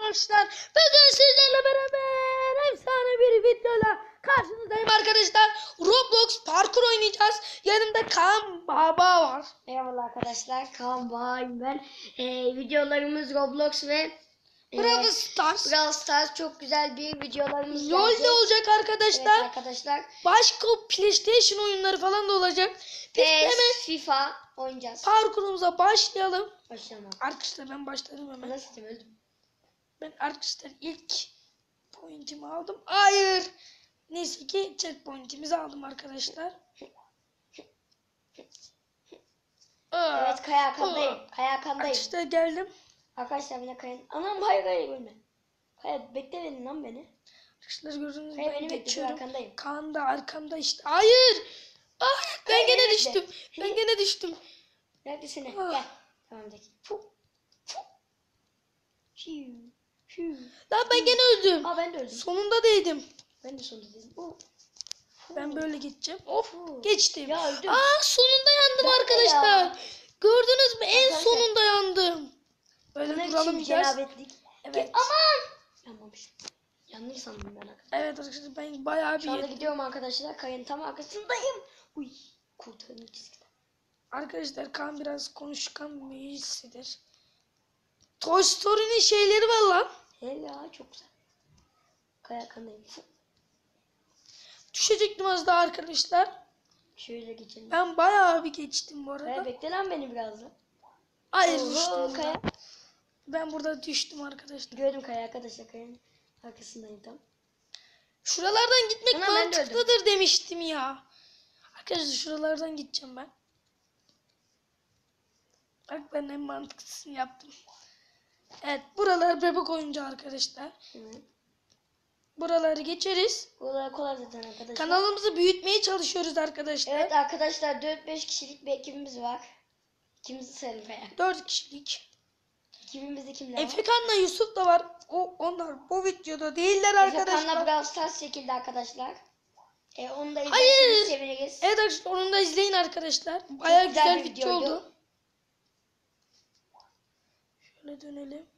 arkadaşlar. Bugün sizlerle beraber efsane bir videoyla karşınızdayım arkadaşlar. Roblox parkur oynayacağız. Yanımda Kaan Baba var. Merhaba arkadaşlar, Kaan Bağayım ben. Videolarımız Roblox ve Brawl Stars. Brawl Stars çok güzel bir videolarımız LoL gelecek. de olacak arkadaşlar. Evet arkadaşlar. Başka PlayStation oyunları falan da olacak. Biz hemen FIFA oynayacağız. parkurumuza başlayalım. Başlayalım. Arkadaşlar ben başladım hemen. Nasıl öldüm? Ben arkadaşlar ilk pointimi aldım. Hayır. Neyse ki checkpointimizi aldım arkadaşlar. Evet, Kaya Hakan'dayım. Kaya Hakan'dayım. Arkadaşlar geldim. Arkadaşlar beni Kaya'nın... Anam hayır ölme. Kaya bekle beni lan beni. Arkadaşlar gördüğünüz gibi Kaya ben beni bekle, geçiyorum. arkandayım. Kaan da arkamda işte. Hayır. Ah, ben Kaya gene beni düştüm. bekle. Ben gene düştüm. Neredesin? Ah. Gel. Tamam Zeki. Fiu. Fiu. Lan ben gene öldüm. Aa ben de öldüm. Sonunda değdim. Ben de sonunda dedim. Ben böyle gideceğim. Of, Fu. geçtim. Ya öldüm. Aa, sonunda yandım Ben de arkadaşlar. ya. Gördünüz mü? En Arkadaşlar. sonunda yandım. Böyle Ne duralım biçim biraz. cenabetlik. Evet. Aman. Yanmamışım. Yandım sandım ben arkadaşlar. Evet arkadaşlar ben bayağı Şu anda bir gidiyorum arkadaşlar. Kayın tam arkasındayım. Uy. Kurtardım çizgiden. arkadaşlar Kaan biraz konuşkan birisidir. Toy Story'nin şeyleri var lan. Helal çok güzel. Kaya kanayım. Düşecektim az daha arkadaşlar. Şöyle geçelim. Ben bayağı bir geçtim bu Kaya arada. bekle lan beni biraz da. Hayır Oho, düştüm burada. Kaya. Ben burada düştüm arkadaşlar. Gördüm Kaya arkadaşlar. Kaya'nın arkasındayım tam. Şuralardan gitmek Ulan ben de mantıklıdır demiştim ya. Arkadaşlar şuralardan gideceğim ben. Bak ben en mantıklısını yaptım. Evet buralar bebek oyuncu arkadaşlar. Evet. Buraları geçeriz. Kolay kolay zaten arkadaşlar. Kanalımızı büyütmeye çalışıyoruz arkadaşlar. Evet arkadaşlar 4-5 kişilik bir ekibimiz var. İkimizi sayalım Kaya. 4 kişilik. Ekibimizde kimler var? Efekan'la Yusuf da var. Onlar bu videoda değiller arkadaşlar. Efekan'la Brawl Stars çekildi arkadaşlar. Onu da Hayır. izlerseniz seviniriz. Evet arkadaşlar onu da izleyin arkadaşlar. Bayağı Çok güzel güzel bir video videoydu. oldu. Şöyle dönelim.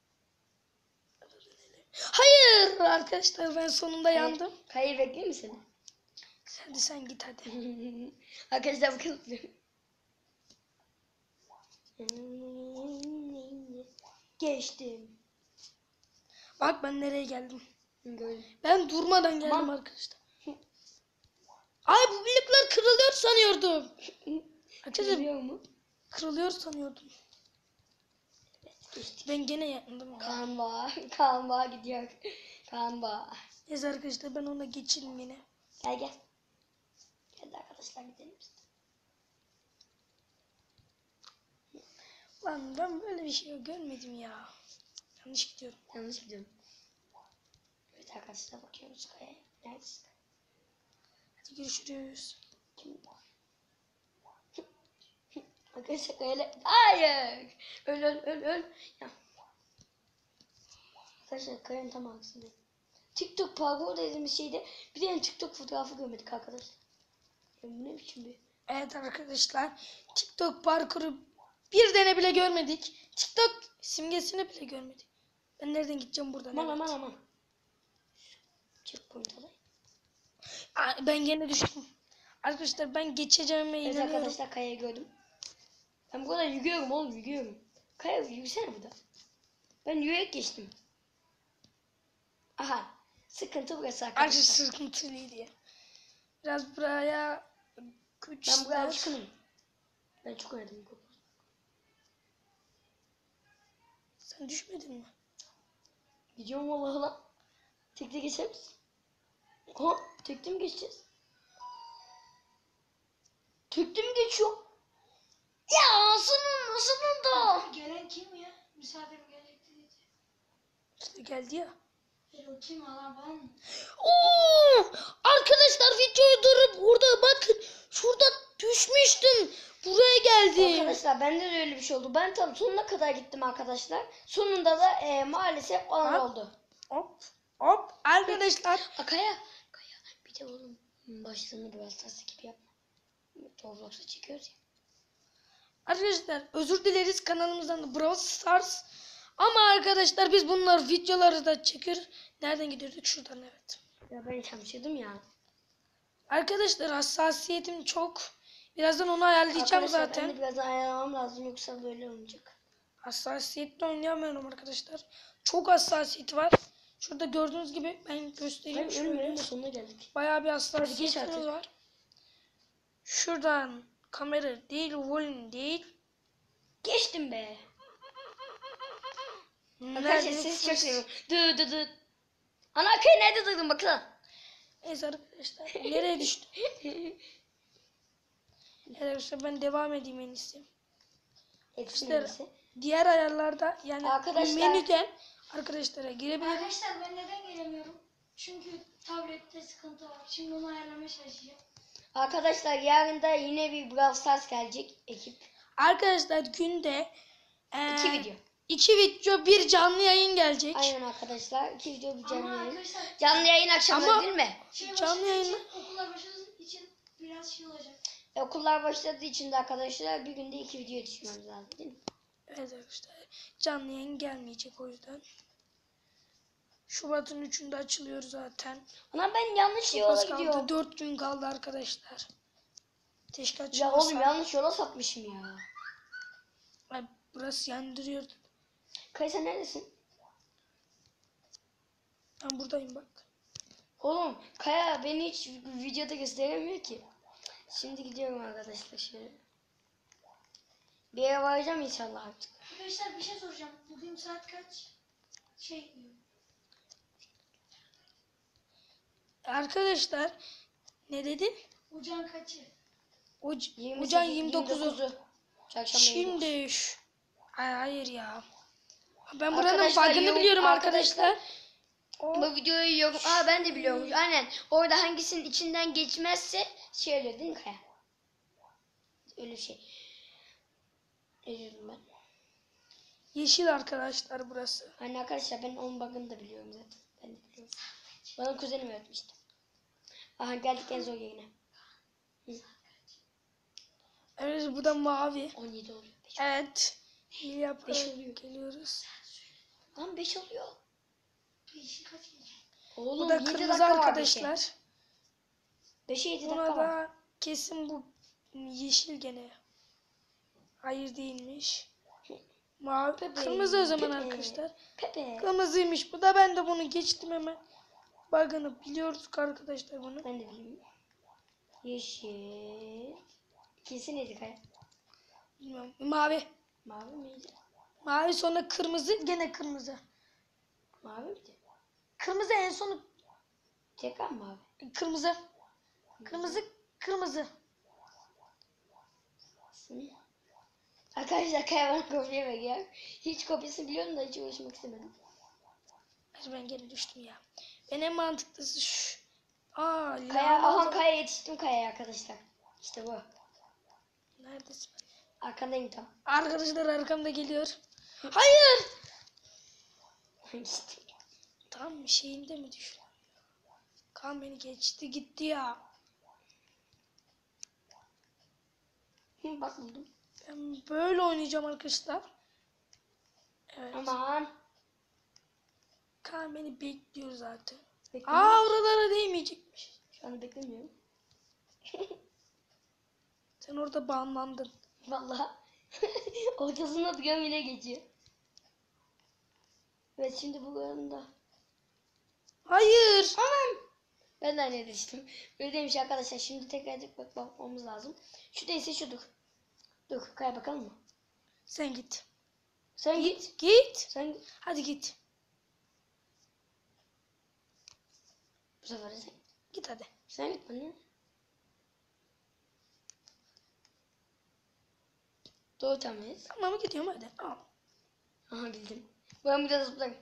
Hayır arkadaşlar ben sonunda yandım. Kayı bekleyeyim mi seni? Hadi sen git hadi. Arkadaşlar bakın. Geçtim. Bak ben nereye geldim. Gördüm. Ben durmadan geldim Aman. arkadaşlar. Ay bu bloklar kırılıyor sanıyordum. Arkadaşlar Biliyor mu? kırılıyor sanıyordum. Geçtik. Ben gene yandım. Kaan Bağ. Kaan Bağ gidiyor. Kaan Bağ. Neyse arkadaşlar ben ona geçeyim yine. Gel gel. Gel de arkadaşlar gidelim biz. Lan ben böyle bir şey görmedim ya. Yanlış gidiyorum. Yanlış gidiyorum. Evet arkadaşlar bakıyoruz Kaya'ya. Neredesin? Hadi görüşürüz. Kim var? Arkadaşlar Kaya'yla... Hayır. Öl öl öl öl. Ya. Arkadaşlar Kaya'nın tam arkasındayım. TikTok parkur dediğimiz şeyde bir tane TikTok fotoğrafı görmedik arkadaşlar. Ya bu ne biçim bir... Evet arkadaşlar TikTok parkuru bir tane bile görmedik. TikTok simgesini bile görmedik. Ben nereden gideceğim buradan? Aman Evet. aman aman. Checkpoint alayım. Ben gene düştüm. Arkadaşlar ben geçeceğime Evet inanıyorum. arkadaşlar Kaya'yı gördüm. Ben bu kadar yürüyorum oğlum yürüyorum. Kaya yürüsene burada. Ben yürüyerek geçtim. Aha. Sıkıntı burası Arkadaşlar arkadaşlar. sıkıntılıydı ya. Biraz buraya güç Ben buraya ister. alışkınım. Ben çok oynadım. Sen düşmedin mi? Gidiyorum vallahi lan. Tekte geçer misin? Ha, tekte mi geçeceğiz? Tekte mi geçiyor? Ya sonunda. Gelen kim ya? Misafir gelecekti dedi. İşte geldi ya. O kim alan bana mı? Oo! Arkadaşlar videoyu durup burada bakın. Şurada düşmüştüm. Buraya geldim. Arkadaşlar bende de öyle bir şey oldu. Ben tam sonuna kadar gittim arkadaşlar. Sonunda da maalesef olan Ha? oldu. Hop hop arkadaşlar. Kaya bir de oğlum başlarını biraz Stars gibi yapma. Roblox'a çekiyoruz ya. Arkadaşlar özür dileriz kanalımızdan da Brawl Stars Ama arkadaşlar biz bunlar videoları da çekiyor. Nereden gidiyorduk? Şuradan, evet. Ya ben çalışıyordum ya. Arkadaşlar hassasiyetim çok. Birazdan onu ayarlayacağım Arkadaşlar zaten. ben de biraz ayarlamam lazım yoksa böyle olmayacak. Hassasiyetle oynayamıyorum arkadaşlar. Çok hassasiyeti var. Şurada gördüğünüz gibi ben göstereyim Hayır şöyle. ölmeyelim de sonuna geldik. Bayağı bir Hadi geç hassasiyetimiz artık. var. Şuradan kamera değil, volume değil. Geçtim be. Nerede? Arkadaşlar sizi çok seviyorum. Dı. Ana köy nerede duydun baksana. Neyse arkadaşlar. Nereye düştü? Evet arkadaşlar ben devam edeyim en iyisi. Hepsinin İşte iyisi. diğer ayarlarda yani Arkadaşlar- menüden arkadaşlara girebilirim. Arkadaşlar ben neden gelemiyorum? Çünkü tablette sıkıntı var. Şimdi onu ayarlamaya çalışacağım. Arkadaşlar yarın da yine bir Brawl Stars gelecek ekip. Arkadaşlar günde 2 video. 2 video, bir canlı yayın gelecek. Aynen arkadaşlar. 2 video bir canlı Ama yayın. arkadaşlar Canlı yayın akşamları Ama- değil mi? Canlı başladığı yayını- için, okullar başladığı için biraz şey olacak. Okullar başladığı için de arkadaşlar bir günde 2 video yetişmemiz lazım değil mi? Evet arkadaşlar canlı yayın gelmeyecek o yüzden. Şubat'ın 3'ünde açılıyor zaten. Ana ben yanlış Az yola kaldı, gidiyorum. 4 gün kaldı arkadaşlar. Keşke Ya açılmasa. oğlum yanlış yola sapmışım ya. Ay, burası yandırıyor. Kay sen neredesin? Ben buradayım bak. Oğlum Kaya beni hiç videoda gösteremiyor ki. Şimdi gidiyorum arkadaşlar şöyle. Bir yere varacağım inşallah artık. Arkadaşlar bir şey soracağım. Bugün saat kaç? Arkadaşlar ne dedin? Ucan kaçı? Ucan 29'u. Çarşamba 29. Şimdi hayır ya. Ben buranın Arkadaşlar, bug'ını yorum- biliyorum arkadaşlar, arkadaşlar. Bu videoyu yok. Aa ben de biliyorum. Aynen. Orada hangisinin içinden geçmezse şey oluyor değil mi Kaya? Öyle bir şey. Ne diyordum ben? Yeşil arkadaşlar burası. Hani arkadaşlar ben onun bug'ını da biliyorum zaten. Ben de biliyorum. Bana kuzenim öğretmişti. Aha geldik en zor yerine. Evet bu da mavi. 17 oluyor. 5. Evet. İyi yaparak Beş oluyor. geliyoruz. Lan 5 oluyor. Beşi kaç geçiyor? Oğlum Bu da 7 kırmızı dakika var arkadaşlar. 5'e 7 Buna dakika var. da kesin bu yeşil gene. Hayır değilmiş. Mavi. Pepe, Kırmızı o zaman Pepe. arkadaşlar. Pepe. Kırmızıymış bu da, ben de bunu geçtim hemen. Bug'ını biliyoruz arkadaşlar bunu. Ben de bileyim. Yeşil. İkisi neydi Kaya? Bilmiyorum. Mavi. Mavi miydi? Mavi sonra kırmızı, gene kırmızı. Mavi miydi? Kırmızı en sonu Tekrar mavi. kırmızı. Kırmızı, kırmızı. Arkadaşlar Kaya bana kopya veriyor. Hiç kopyasını biliyorum da hiç uğraşmak istemedim. Hadi ben gene düştüm ya. Ben en mantıklısı şu. Aa, Kaya, aha lama. Kaya yetiştim Kaya'ya arkadaşlar. İşte bu. Neredesin? Arkandayım tam. Arkadaşlar arkamda geliyor. Hayır. İşte. Tam şeyinde mi düştü? Kan beni geçti gitti ya. Bak buldum. Ben böyle oynayacağım arkadaşlar. Evet. Aman. Kan beni bekliyor zaten. Beklemiyorum. Aa, oralara değmeyecekmiş. Şu anda beklemiyorum. Sen orada banlandın. Vallahi. Ortasında duruyorum yine geçiyor. Evet şimdi bu arada. Hayır. Aman. Ben de aynı düştüm. Öyle demiş arkadaşlar. Şimdi tekrar bakmamız lazım. Şu değilse şudur. Dur Kaya bakalım mı? Sen git. Sen git. Git. Sen git. Hadi git. Bu sefer de sen. Git hadi. Sen git bana. Doğru tahmin. Tamam gidiyorum hadi. Al. Aha bildim. Ben burada zıplarım.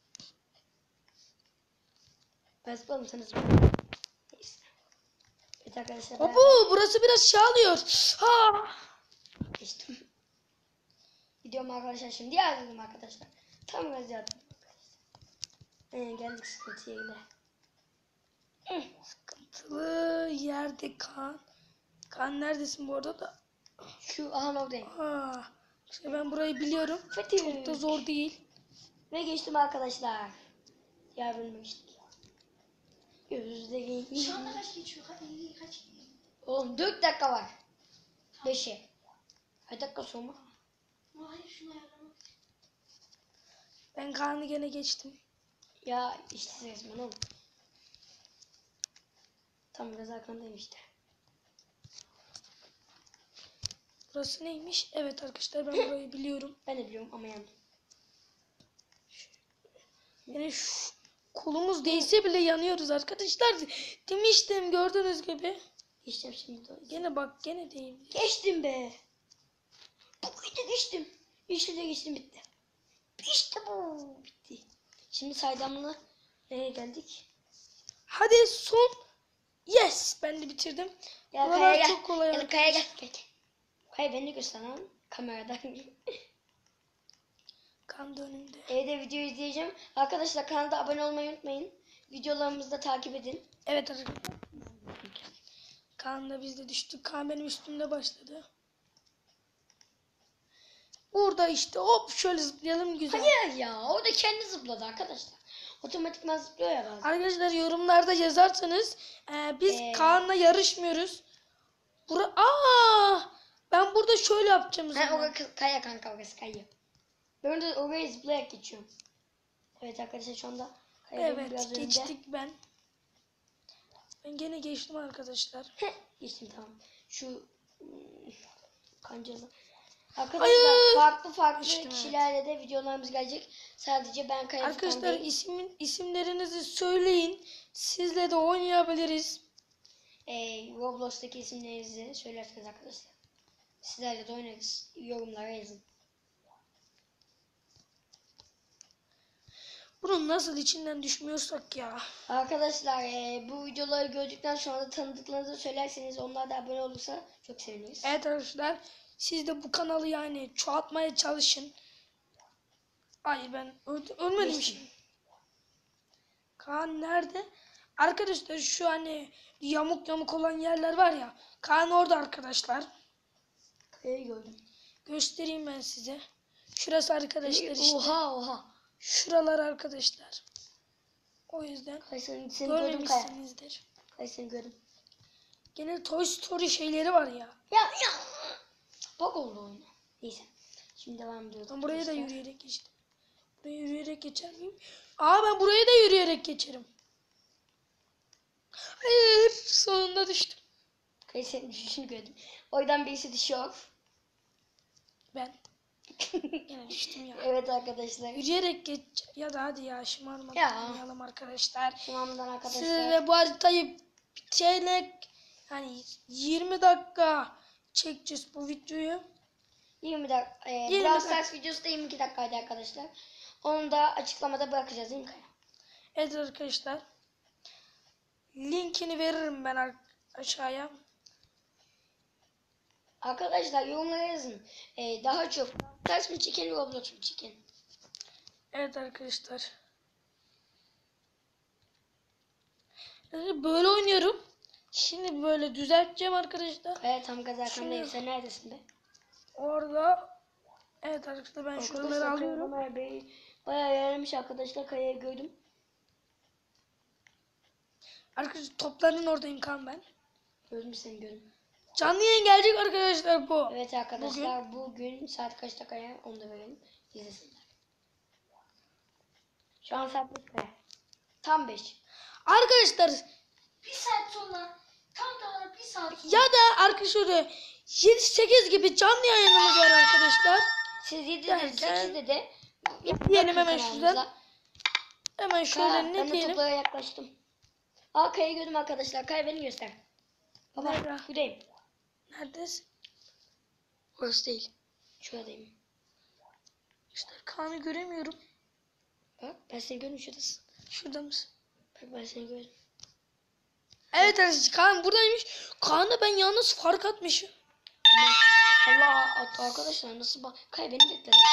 Ben zıplarım sen zıplar. Neyse. Evet arkadaşlar ben Hopu, burası biraz şey alıyor. Ha. geçtim. Gidiyorum arkadaşlar şimdi yardım arkadaşlar. Tam gaz yardım. Geldik sıkıntı yerine. Sıkıntılı yerde kan. Kan neredesin bu arada da? Şu aha oradayım. Ha. İşte ben burayı biliyorum. Fethi. Çok da zor değil. Ve geçtim arkadaşlar. Diğer bölüme geçtik. Gözde geçmiş. Şu anda kaç geçiyor? 50 kaç? Oğlum 4 dakika var. 5'e. Kaç dakika sonra? Ama hayır şunu ayarlamak. Ben Kaan'ı gene geçtim. Ya işte resmen oğlum. Tam biraz arkandayım işte. Burası neymiş? Evet arkadaşlar ben burayı biliyorum. Ben de biliyorum ama yandım. Yani şu kolumuz değse bile yanıyoruz arkadaşlar. Demiştim gördüğünüz gibi. Geçeceğim şimdi. Gene bak gene değil. Geçtim be. Bu de geçtim. Yeşilde geçtim bitti. İşte bu. Bitti. Şimdi saydamla nereye geldik? Hadi son. Yes ben de bitirdim. Ya Buralar Kaya gel. çok kolay Gel Kaya gel. Gel. Kaya beni göster lan. Kameradan. Kaan da önümde. Evde video izleyeceğim. Arkadaşlar kanalda abone olmayı unutmayın. Videolarımızı da takip edin. Evet arkadaşlar. Kaan da biz de düştük. Kaan benim üstümde başladı. Burada işte hop şöyle zıplayalım güzel. Hayır ya orada kendi zıpladı arkadaşlar. Otomatikman zıplıyor ya bazen. Arkadaşlar yorumlarda yazarsanız biz Kaan'la yarışmıyoruz. Ben burada şöyle yapacağım o Ha, zaman. orası Kaya kanka orası Kaya. Ben de oraya zıplayarak geçiyorum. Evet arkadaşlar şu anda Kaya benim biraz Evet önümde. geçtik ben. Ben gene geçtim arkadaşlar. Geçtim tamam. Şu kancalı. Arkadaşlar Hayır. farklı İşte kişilerle de videolarımız gelecek. Sadece ben Kaya Arkadaşlar Furkan değil. isimlerinizi söyleyin. Sizle de oynayabiliriz. Roblox'taki isimlerinizi söylerseniz arkadaşlar. Sizlerle de oynarız. Yorumlara yazın. Bunun nasıl içinden düşmüyorsak ya. Arkadaşlar bu videoları gördükten sonra da tanıdıklarınızı söylerseniz onlar da abone olursa çok seviniriz. Evet arkadaşlar siz de bu kanalı yani çoğaltmaya çalışın. Hayır ben ölmedim Geçtim. şimdi. Kaan nerede? Arkadaşlar şu hani yamuk yamuk olan yerler var ya. Kaan orada arkadaşlar. Kayayı gördüm. Göstereyim ben size. Şurası arkadaşlar işte. Oha. Şuralar arkadaşlar. O yüzden Kay seni gördüm Kaya. görmemişsinizdir. Kay seni gördüm. Gene Toy Story şeyleri var ya. Ya. Bak oldu oyuna. Neyse. Şimdi devam ediyoruz. Ben buraya da arkadaşlar. yürüyerek geçtim. Buraya yürüyerek geçer miyim? Ben buraya da yürüyerek geçerim. Hayır sonunda düştüm. Kay senin düşüşünü gördüm. Oradan birisi düşüyor. Ben. Yine düştüm ya. Evet arkadaşlar. Yürüyerek geç ya da hadi ya şımarmadan Ya. oynayalım arkadaşlar. Tamamdan arkadaşlar. Size bu haritayı bitirerek yani 20 dakika çekeceğiz bu videoyu. 20 dakika. 20 Brawl dakika. Stars videosu da 22 dakikaydı arkadaşlar. Onu da açıklamada bırakacağız değil mi Kaya? Evet arkadaşlar. Linkini veririm ben aşağıya. Arkadaşlar yorumlara yazın. Daha çok Stars mı çekin Roblox mu çekin? Evet arkadaşlar. Böyle oynuyorum. Şimdi böyle düzelteceğim arkadaşlar. Kaya tam gaz arkandayım. Şunu- Sen neredesin be? Orada evet arkadaşlar ben şuraları Arkadaşlar alıyorum. Kaya bayağı yerlemiş arkadaşlar. Kaya'yı gördüm. Arkadaşlar topların oradayım kan ben. Gördüm seni gördüm. Canlı yayın gelecek arkadaşlar bu. Evet arkadaşlar bugün saat kaçta Kaya? Onu da verelim. İzlesinler. Şu an saat 5 Kaya. Tam 5. Arkadaşlar Bir saat sonra tam da olarak bir saat sonra. ya da arkadaşlar 7-8 gibi canlı yayınımız var arkadaşlar. Siz 7'de Derken- 8'de de Diyelim hemen kanalımıza. şuradan. Hemen şöyle Ben ne de diyelim? toplara yaklaştım. Kaya'yı gördüm arkadaşlar. Kaya beni göster. Baba Nerede? buradayım. Neredesin? Orası değil. Şuradayım. İşte Kaan'ı göremiyorum. Bak ben seni gördüm şuradasın. Şurada mısın? Bak ben seni gördüm. Evet arkadaşlar Kaan buradaymış. Kaan'a ben yalnız fark atmışım. Allah arkadaşlar nasıl bak. Kaya beni bekle lan.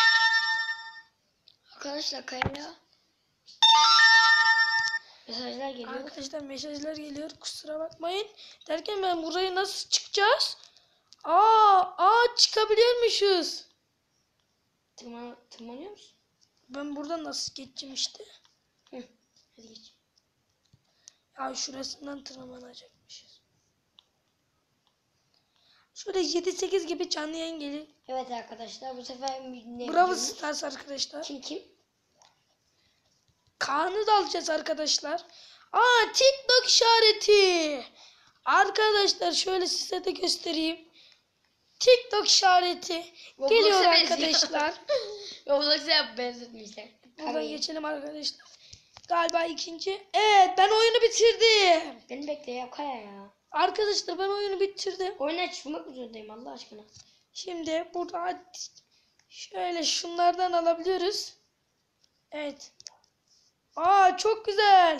Arkadaşlar Kaya'ya mesajlar geliyor. Arkadaşlar mesajlar geliyor kusura bakmayın. Derken ben buraya nasıl çıkacağız? Çıkabiliyormuşuz. Tırmanıyor musun? Ben buradan nasıl geçeceğim işte? Hı. Hadi geç. Ya şurasından tırmanacakmışız. Şöyle 7-8 gibi canlı yayın gelir. Evet arkadaşlar bu sefer ne Bravo videomuz? Stars arkadaşlar. Kim? Kaan'ı da alacağız arkadaşlar. Aa, TikTok işareti. Arkadaşlar şöyle size de göstereyim. TikTok işareti Roblox'a geliyor benziyor. arkadaşlar. Roblox'a benzetmişler. Buradan geçelim arkadaşlar. Galiba ikinci. Evet, ben oyunu bitirdim. Beni bekle ya Kaya ya. Arkadaşlar ben oyunu bitirdim. Oyuna çıkmak zorundayım Allah aşkına. Şimdi burada şöyle şunlardan alabiliyoruz. Evet. Aa, çok güzel.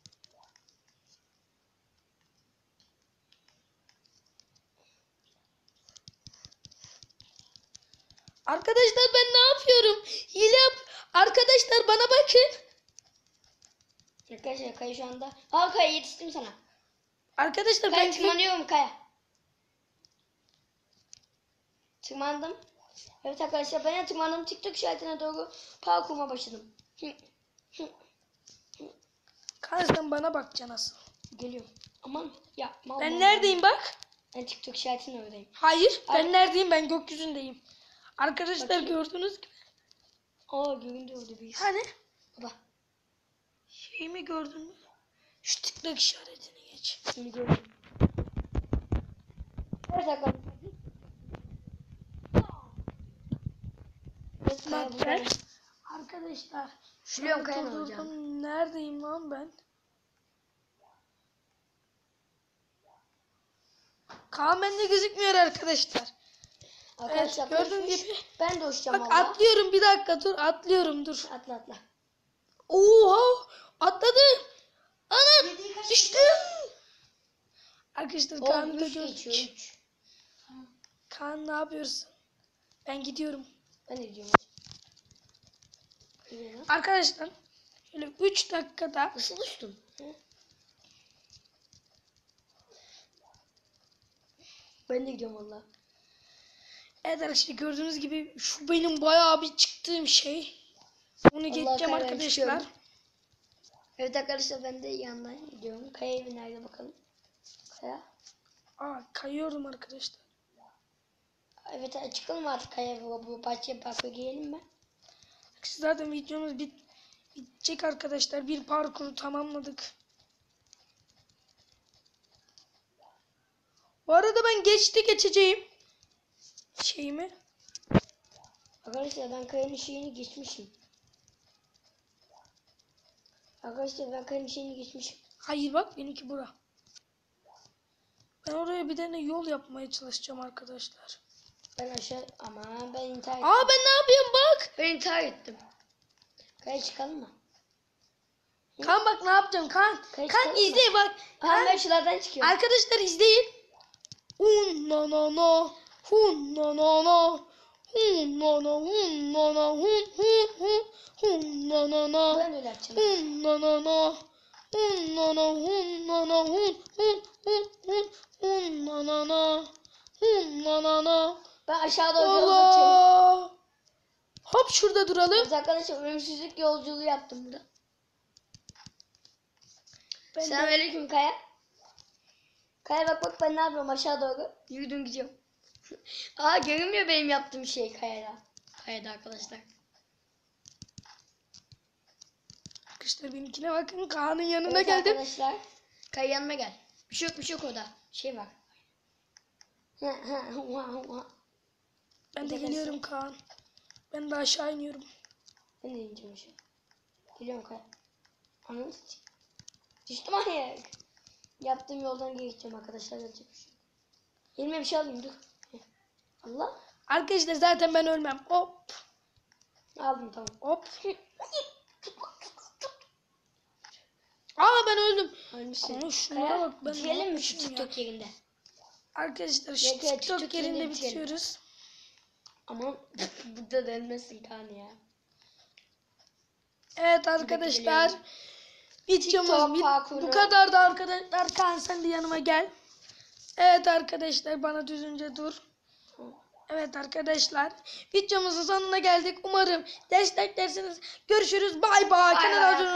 Arkadaşlar ben ne yapıyorum? Hile yap. Arkadaşlar bana bakın. Arkadaşlar Kaya şu anda. Aa Kaya yetiştim sana. Arkadaşlar Kaya ben tırmanıyorum Kaya. Tırmandım. Evet arkadaşlar ben de tırmandım. TikTok işaretine doğru parkuruma başladım. Kanka bana bakacaksın asıl. Geliyorum. Aman yapma. Ben neredeyim bak? Ben TikTok işaretinin oradayım. Hayır, ben Ar- neredeyim? Ben gökyüzündeyim. Arkadaşlar Bakayım. gördünüz gibi. Aa göründü orada bir. Hani Baba. şey mi gördün mü? Şu TikTok işaretini geç. Şimdi gördüm. Evet arkadaşlar. Evet Kaya Bak burada. ben. Arkadaşlar. Biliyorum Kaya ne durdum. olacağını. Neredeyim lan ben? Kaan bende gözükmüyor arkadaşlar. Arkadaşlar Evet, gördüğün koşmuş. gibi. Ben de uçacağım Bak valla. atlıyorum, bir dakika dur, atlıyorum dur. Atla atla. Oha, atladım. Anam, Yediği kaç düştüm. Arkadaşlar O Kaan'ı da 3 geçiyor gördük. 3. Kaan ne yapıyorsun? Ben gidiyorum. Ben de gidiyorum. Hadi. Lan. Arkadaşlar şöyle 3 dakikada Nasıl uçtun? Hı? Ben de gidiyorum valla. evet arkadaşlar gördüğünüz gibi şu benim bayağı bir çıktığım şey. Bunu geçeceğim Kaya, ben arkadaşlar. çıkıyorum. Evet arkadaşlar ben de yandan gidiyorum. Kaya evi nerede bakalım? Kaya. Aa, kayıyorum arkadaşlar. Evet çıkalım artık Kaya. Bu bahçe parka girelim mi? Zaten videomuz bitecek arkadaşlar. Bir parkuru tamamladık. Bu arada ben geçeceğim. Şeyimi. Arkadaşlar ben Kaya'nın şeyini geçmişim. Arkadaşlar ben Kaya'nın şeyini geçmişim. Hayır bak, benimki bura. Ben oraya bir tane yol yapmaya çalışacağım arkadaşlar. Ben aşağı ama ben intihar ettim. Aa, ben ne yapıyorum bak. Ben intihar ettim. Kaya çıkalım mı? Kan bak ne yapacağım kan. Kayı Kan çıkalım mı? izle bak. Aha ben şuradan çıkıyorum. Arkadaşlar izleyin. Hun na na na. Hun na na na. Hun na na hun na na hun hun hun. Hun na na na. Ben de öyle yapacağım. Hun na na na. Hun na na hun na na hun hun hun hun. Hun na na na. Hun na na na. Ben aşağı doğru yol uzatıyorum. Allah. Hop şurada duralım. Evet arkadaşlar ölümsüzlük yolculuğu yaptım burada. Ben de- Selamünaleyküm Kaya. Kaya bak ben ne yapıyorum aşağı doğru. Yürüdüm gidiyorum. Aa görünmüyor benim yaptığım şey Kaya'da. Kaya'da arkadaşlar. Arkadaşlar benimkine bakın. Kaan'ın yanına Evet geldim. arkadaşlar. Kaya yanıma gel. Bir şey yok orada. Şey var. Ben de geliyorum Kaan. Ben de aşağı iniyorum. Ben de ineceğim aşağı. Geliyorum Kaya. Anladın. Düştüm ayak. Yaptığım yoldan geçeceğim arkadaşlar. Gelecek bir şey. Elime bir şey alayım dur. Allah. Arkadaşlar zaten ben ölmem. Hop. Aldım tamam. Hop. Aa, ben öldüm. Ölmüşsün. Ama şunlara Kaya, bak, ben ne bitirelim mi şu yapmışım ya? TikTok yerinde? Arkadaşlar şu Yok ya, TikTok TikTok yerinde yerinde bitirelim. bitiriyoruz. Aman burada da ölmesin Kaan ya. Evet arkadaşlar. geliyorum. Videomuz TikTok parkuru. bu kadar da arkadaşlar. Kaan sen de yanıma gel. Evet arkadaşlar bana düzünce dur. Evet arkadaşlar, videomuzun sonuna geldik. Umarım desteklersiniz. Görüşürüz. Bay bay. Bay Kanala bay abone